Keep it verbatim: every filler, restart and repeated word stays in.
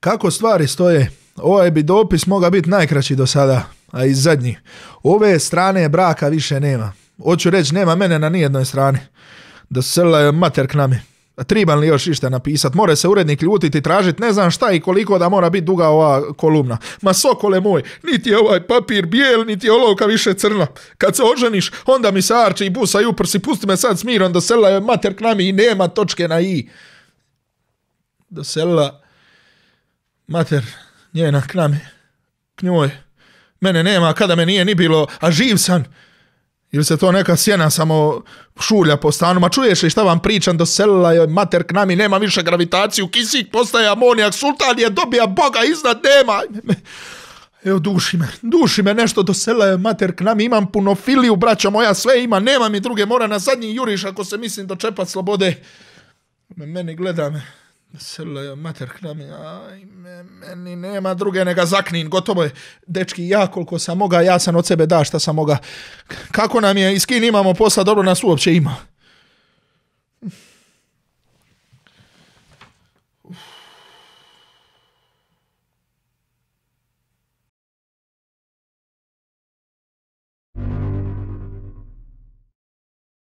Kako stvari stoje, ovaj bi dopis mogao biti najkraći do sada, a i zadnji. Ove strane braka više nema. Hoću reći, nema mene na nijednoj strani. Da se selila mater k nami. A triban li još išta napisat? More se urednik ljutiti, tražiti ne znam šta i koliko da mora biti duga ova kolumna. Ma sokole moj, niti je ovaj papir bijel, niti je olovka više crna. Kad se oženiš, onda mi se arče i busa i uprsi, pusti me sad s mirom, da selila mater k nami i nema točke na i. Da selila mater njena k nami, k njoj. Mene nema kada me nije ni bilo, a živ sam. Ili se to neka sjena samo šulja po stanu. Ma čuješ li šta vam pričam, doselila je mater k nami, nema više gravitaciju, kisik postaje amonijak, sultan je dobija Boga iznad, nema. Evo duši me, duši me nešto, doselila je mater k nami, imam punofiliju, braća moja, sve ima, nema mi druge, mora na zadnji juriš ako se mislim dočepat slobode. Meni gleda me. Selila je mater k nami, aj, meni nema druge nego zaknin, gotovo je. Dečki, ja koliko sam moga, ja sam od sebe da šta sam moga. Kako nam je, i s kim imamo posla, dobro nas uopće ima.